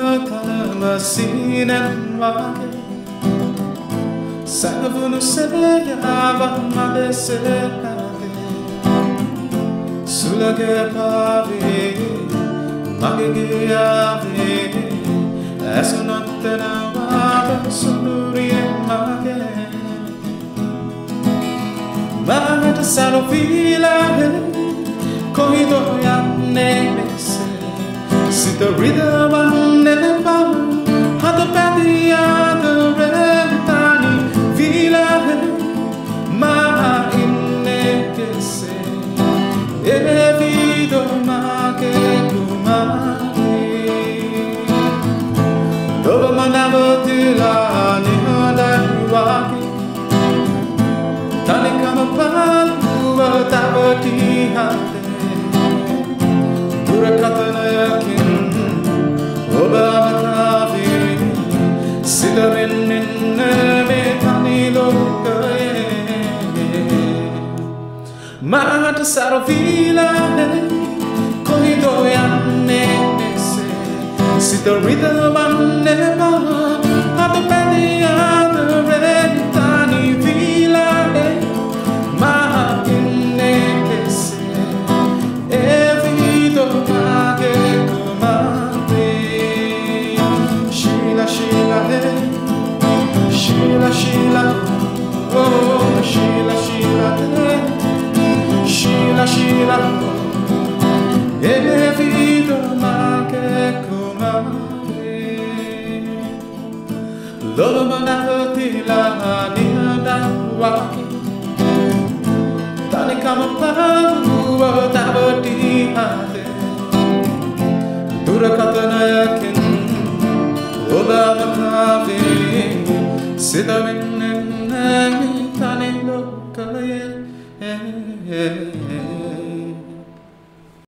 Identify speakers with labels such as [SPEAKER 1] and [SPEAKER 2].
[SPEAKER 1] Sinenwake Savunu Seya Made Selade Sulage Pave Magege Ave Asunatena Waba Sunuri Mage Mata Salovila Corrido Yanese See the rhythm and the power the padia the rentani vila ma innekese evido ma che lumare dove mandavo di là ne andai tani kama palu tavo di hate dura katana yakin oba Sita minne metani lokaye Mata sarovila Corrido yanese Sita rhythm anema Ata pedi ata rentani vila Ma innekese Evito pake comande Sheela, Sheela, hey Sheela, Sheela, oh Sheela, Sheela, hey Sheela, Sheela, e vido ma che comare Lolo manavati la nida waki Tani kama palu tavati hate Dura katana yakin Oba makavi Sita minne tani lokaye